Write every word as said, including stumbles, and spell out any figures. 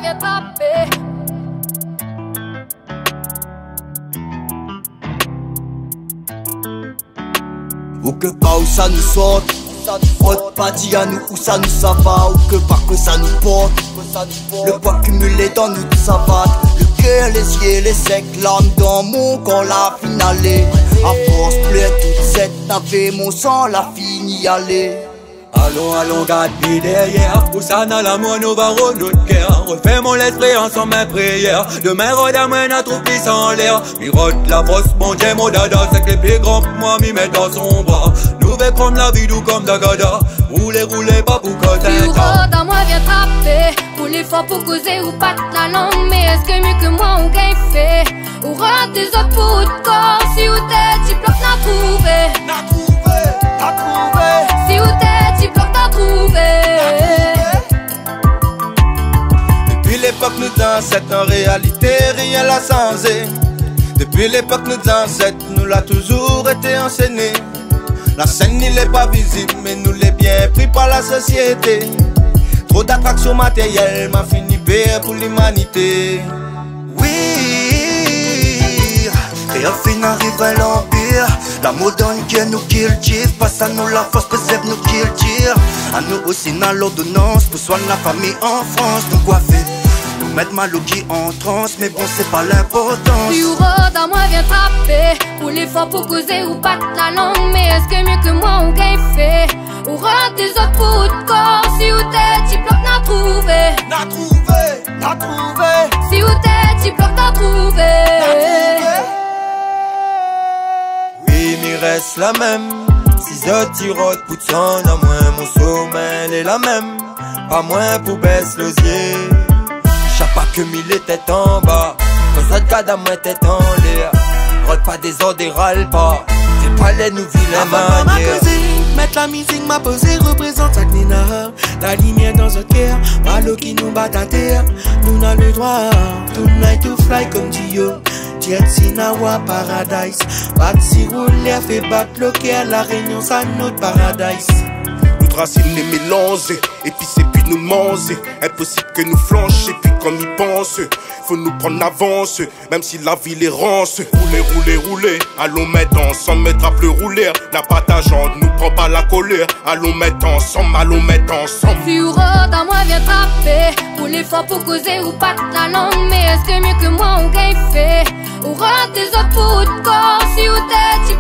viens taper. Ou que pas où ça nous saute, Autre pas dit à nous où ça nous ça va. Ou que pas que ça nous porte. Le poids cumulé dans nous ça va. Le cœur, les yeux, les secs, l'âme dans mon corps la finale. À force pleure toute cette navée, mon sang la fini aller. Allons, allons, garde vie derrière. Pour ça, dans l'amour, nous varons notre cœur. Refais mon esprit ensemble mes prières. Demain, redamène à trop pisse en l'air. Mirote la brosse, mon Dieu, mon dada. C'est que les plus grands pour moi, m'y mettent dans son bras. Nouvelle comme la vie, ou comme Dagada. Roulez, roulez, pas pour côté. Puis dans moi, viens trapper. Roulez fort pour causer ou battre la langue. Mais est-ce que mieux que moi, on gagne fait? Ou rentre des autres pour de corps. Si ou t'es, tu bloques, n'a trouvé. N'a trouvé, n'a trouvé. Si ou t'es, tu bloques, n'a trouvé. Depuis l'époque nous ancêtres, en réalité rien l'a changé. Depuis l'époque nous ancêtres, nous l'a toujours été enseigné. La scène il est pas visible, mais nous l'est bien pris par la société. Trop d'attractions matérielles m'a fini pire pour l'humanité. Oui, et au fin arrive à l'empire. La moderne qui nous cultive, passe à nous la force, préserve nous culture. À nous aussi dans l'ordonnance, pour soigner la famille en France. Nous coiffer, nous mettre mal au qui en transe, mais bon c'est pas l'importance. Puis dans moi viens trapper. Roulez fort pour causer ou battre la langue. Mais est-ce que mieux que moi on gagne fait? Ou rentre des autres pour de corps. Si ou t'es, tu bloques, n'a trouvé. N'a trouvé, n'a trouvé. Si ou t'es, tu bloques, n'a trouvé. Oui, m'y reste la même. Six heures tirote, pour son à moins. Mon sommeil est la même. Pas moins pour baisse l'osier. J'sais pas que mille était en bas. Quand ça te garde à moi tête en l'air. Rôle pas des ordres et râle pas. Fais pas les nouvelles manières. Mettre la musique, ma posée représente sa nina. La lumière dans notre cœur, malo qui nous bat à terre. Nous n'a le droit, tonight to fly comme Dio. Jet Sinawa Paradise. Bat si rouler, fait battre le cœur. La Réunion, ça notre paradise. Notre racine est mélangée, épicée puis nous manger. Impossible que nous flanchions, puis qu'on y pense. Faut nous prendre l'avance, même si la ville est rance. Rouler, rouler, rouler, allons mettre ensemble, mettre à plus rouler. N'a pas d'argent, nous prend pas la colère. Allons mettre ensemble, allons mettre ensemble. Puis dans moi viens trapper. Roulez fort pour causer ou battre la langue. Mais est-ce que mieux que moi on gagne fait? Ou rentre des autres pour de corps. Si ou t'es, tu